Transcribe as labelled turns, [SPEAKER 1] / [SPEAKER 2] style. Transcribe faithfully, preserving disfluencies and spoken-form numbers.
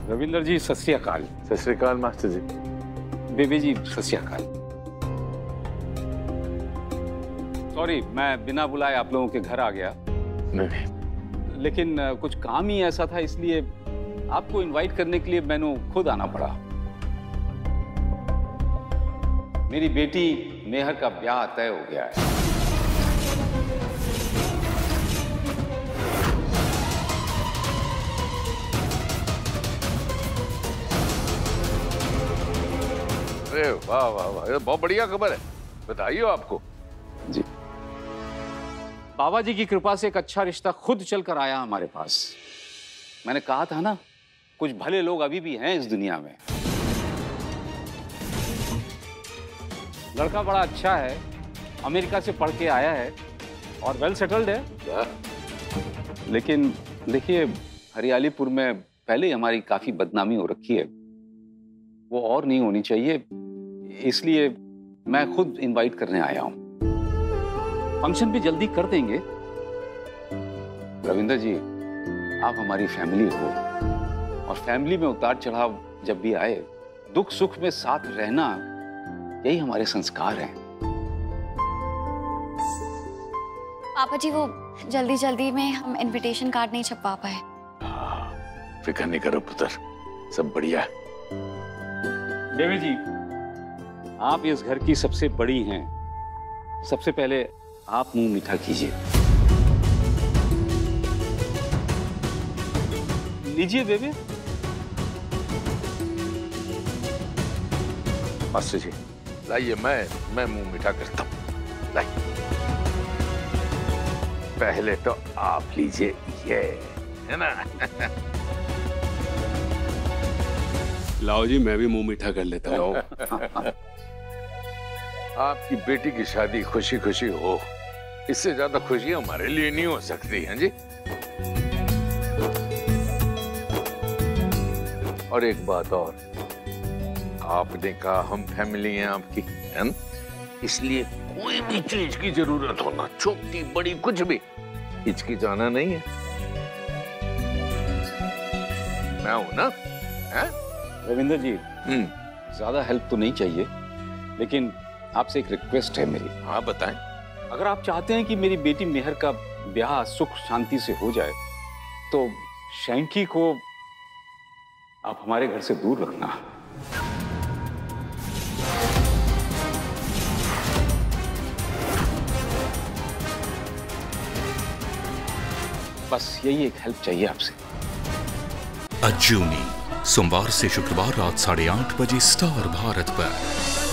[SPEAKER 1] रविंदर जी सत श्री अकाल।
[SPEAKER 2] सत श्री अकाल मास्टर जी।
[SPEAKER 1] बेबी जी सत श्री अकाल। सॉरी, मैं बिना बुलाए आप लोगों के घर आ गया।
[SPEAKER 2] नहीं,
[SPEAKER 1] लेकिन कुछ काम ही ऐसा था, इसलिए आपको इनवाइट करने के लिए मैंने खुद आना पड़ा। मेरी बेटी मेहर का ब्याह तय हो गया है।
[SPEAKER 2] अरे वाह वाह वाह, ये बहुत बढ़िया खबर है, बताइए आपको।
[SPEAKER 1] जी, बाबा जी की कृपा से एक अच्छा रिश्ता खुद चलकर आया हमारे पास। मैंने कहा था ना, कुछ भले लोग अभी भी हैं इस दुनिया में। लड़का बड़ा अच्छा है, अमेरिका से पढ़ के आया है और वेल सेटल्ड है।
[SPEAKER 2] क्या?
[SPEAKER 1] लेकिन देखिए, हरियालीपुर में पहले ही हमारी काफी बदनामी हो रखी है, वो और नहीं होनी चाहिए, इसलिए मैं खुद इनवाइट करने आया हूं। फंक्शन भी जल्दी कर देंगे। रविंदर जी, आप हमारी फैमिली हो और फैमिली में उतार चढ़ाव जब भी आए, दुख सुख में साथ रहना, यही हमारे संस्कार हैं।
[SPEAKER 3] पापा जी, वो जल्दी जल्दी में हम इनविटेशन कार्ड नहीं छपवा पाए।
[SPEAKER 2] फिक्र नहीं करो पुत्र, सब बढ़िया है।
[SPEAKER 1] देवी जी, आप इस घर की सबसे बड़ी हैं। सबसे पहले आप मुंह मीठा कीजिए। लीजिए बेबी।
[SPEAKER 2] मास्टर जी लाइए, मैं मैं मुंह मीठा करता हूँ। लाइए, पहले तो आप लीजिए, ये है ना।
[SPEAKER 4] लाओ जी, मैं भी मुंह मीठा कर लेता हूँ।
[SPEAKER 2] आपकी बेटी की शादी खुशी खुशी हो, इससे ज्यादा खुशी हमारे लिए नहीं हो सकती है जी। और एक बात और, आपने कहा हम फैमिली हैं आपकी, है ना? इसलिए कोई भी चीज की जरूरत हो ना, छोटी बड़ी कुछ भी, हिचकिचाना नहीं है। मैं हूं ना, है?
[SPEAKER 1] रविंदर जी,
[SPEAKER 2] हम्म,
[SPEAKER 1] ज्यादा हेल्प तो नहीं चाहिए, लेकिन आपसे एक रिक्वेस्ट है मेरी।
[SPEAKER 2] हाँ बताएं।
[SPEAKER 1] अगर आप चाहते हैं कि मेरी बेटी मेहर का ब्याह सुख शांति से हो जाए, तो शैंकी को आप हमारे घर से दूर रखना। बस यही एक हेल्प चाहिए आपसे।
[SPEAKER 5] अजूनी, सोमवार से शुक्रवार रात साढ़े आठ बजे स्टार भारत पर।